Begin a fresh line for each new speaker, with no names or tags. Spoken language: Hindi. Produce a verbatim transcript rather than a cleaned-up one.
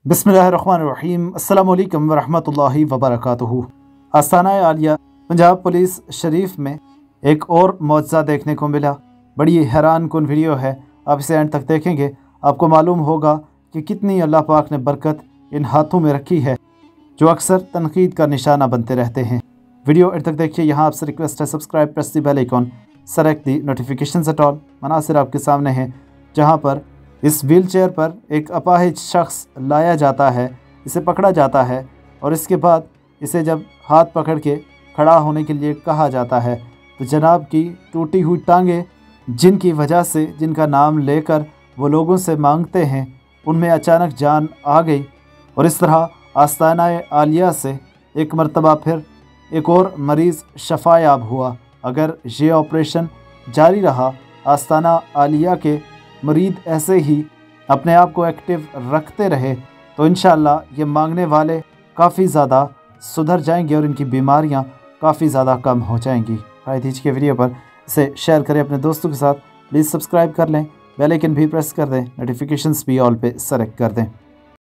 बिस्मिल्लाहिर्रहमानिर्रहीम अस्सलाम वालेकुम वरहमतुल्लाहि वबरकातुहू। आस्ताना आलिया पंजाब पुलिस शरीफ में एक और मौजज़ा देखने को मिला। बड़ी हैरान कुन वीडियो है, आप इसे एंड तक देखेंगे आपको मालूम होगा कि कितनी अल्लाह पाक ने बरकत इन हाथों में रखी है जो अक्सर तनकीद का निशाना बनते रहते हैं। वीडियो एंड तक देखिए। यहाँ आपसे रिक्वेस्ट है, subscribe press the bell icon, select the notification at all. मनासिर आपके सामने हैं जहाँ पर इस व्हील चेयर पर एक अपाहिज शख्स लाया जाता है, इसे पकड़ा जाता है और इसके बाद इसे जब हाथ पकड़ के खड़ा होने के लिए कहा जाता है तो जनाब की टूटी हुई टांगें, जिनकी वजह से जिनका नाम लेकर वो लोगों से मांगते हैं, उनमें अचानक जान आ गई और इस तरह आस्ताना आलिया से एक मरतबा फिर एक और मरीज़ शफायाब हुआ। अगर ये ऑपरेशन जारी रहा, आस्ताना आलिया के मरीद ऐसे ही अपने आप को एक्टिव रखते रहे तो इंशाअल्लाह ये मांगने वाले काफ़ी ज़्यादा सुधर जाएंगे और इनकी बीमारियां काफ़ी ज़्यादा कम हो जाएंगी। शायद हिच के वीडियो पर इसे शेयर करें अपने दोस्तों के साथ। प्लीज़ सब्सक्राइब कर लें, बेल आइकन भी प्रेस कर दें, नोटिफिकेशंस भी ऑल पे सेलेक्ट कर दें।